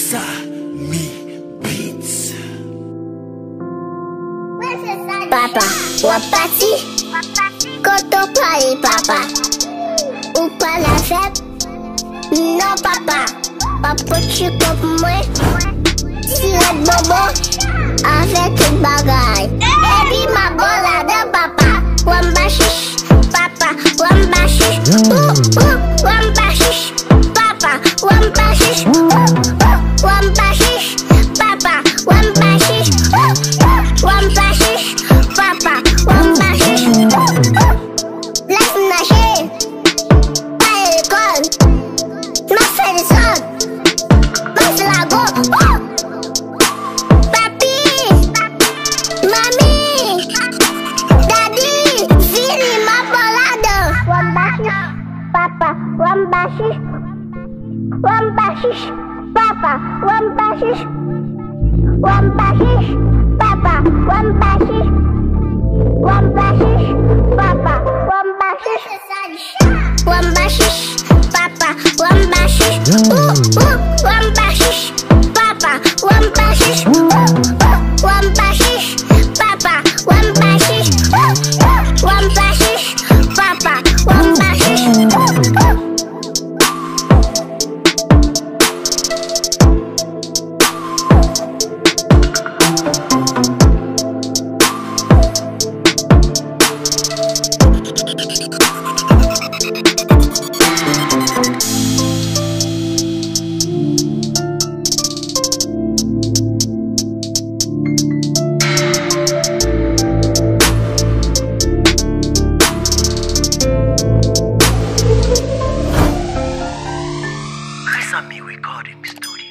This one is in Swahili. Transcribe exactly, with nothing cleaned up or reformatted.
Sami Beats. Papa, wapati koto pari papa. Ou pas la fête? Non papa, papa tu comme moi. Sirène bobo avec une bagaille. Et puis ma bolade papa. Wamba shish papa, wamba shish. Ouh ouh, wamba shish papa, wamba shish. Ouh ouh, wamba shish papa, wamba shish. Ouh ouh, wamba shish papa, wamba shish. Ouh ouh, laisse nager. Pas à l'école, m'a fait des sauts. Mange la go. Oh. Papi, mami, daddy, fini ma balade. Wambashi, papa, wambashi, wambashi, papa, wambashi, wambashi, papa, wambashi, wambashi, papa, wambashi, wambashi, papa, wambashi, ooh ooh, wambashi, papa, wambashi, ooh ooh, wambashi, papa, wambashi, ooh ooh, wambashi, papa, wambashi, ooh ooh. Sami Recording Studio.